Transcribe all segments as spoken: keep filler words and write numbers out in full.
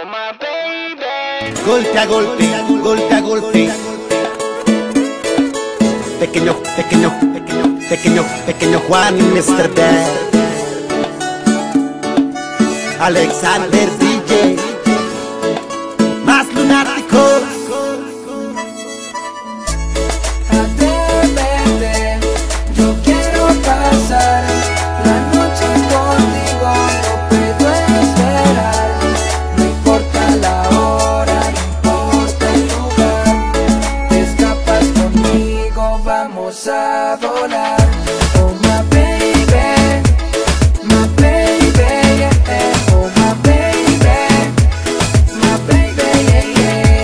my baby. Golpe a golpe, golpe a golpe. Pequeño, pequeño, pequeño, pequeño, pequeño Juan mister Bad. Alexander D J, más lunáticos. Atrévete, yo quiero pasar la noche contigo, no puedo esperar. No importa la hora, no importa el lugar, te escapas conmigo, vamos a volar. Oh my baby, my baby, yeah. Oh my baby, my baby, yeah,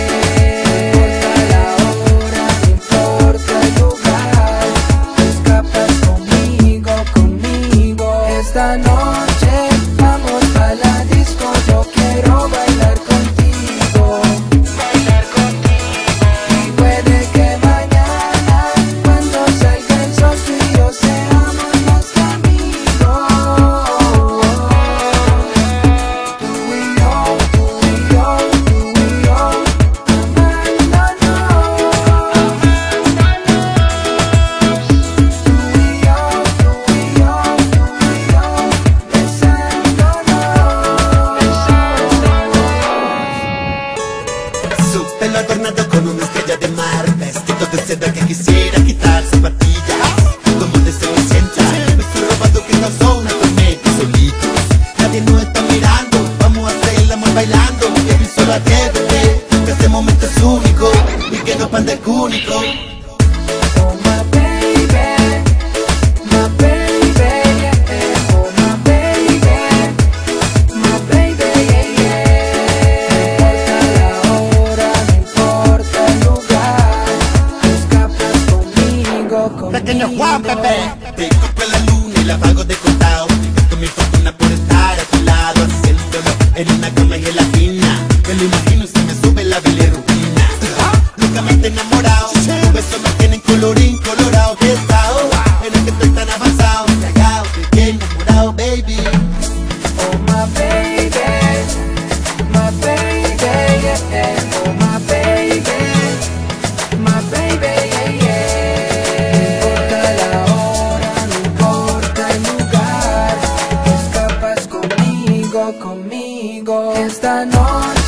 yeah. No importa la hora, no importa el lugar, te escapas conmigo, conmigo. Esta noche vamos a la disco, yo quiero bailar contigo, bailar contigo. Y puede que mañana, cuando salga el sol, tú y yo seamos más que amigos. Tú y yo, tú y yo, tú y yo, amándonos, amándonos. Tú y yo, tú y yo, tú y yo, besándonos, besándonos. Su pelo adornado con una estrella de mar, vestido de seda que quisiera quitar zapatillas. Como de cenicienta, me estoy robando que causó una tormenta solitos. Nadie nos está mirando, vamos a hacer el amor bailando. Baby, solo atrévete, que este momento es único y que no panda el único. Oh my baby, my baby, yeah. Oh my baby, my baby, yeah, yeah. No importa la hora, no importa el lugar, te escapas conmigo, conmigo. Pequeño Juan, bebé. Te compro la luna y la pago de contado. Gasto mi fortuna por estar a tu lado, haciéndolo en una cama y en la tina. Me lo imagino si me sube la bilirrubina. Locamente enamorado, tus besos me tienen colorín colorado. Que estado en el que estoy tan avanzado, cagado, de bien enamorado, baby. Oh my baby, my baby, yeah. Oh my baby, my baby, yeah, yeah. No importa la hora, no importa el lugar, te escapas conmigo, conmigo. Esta noche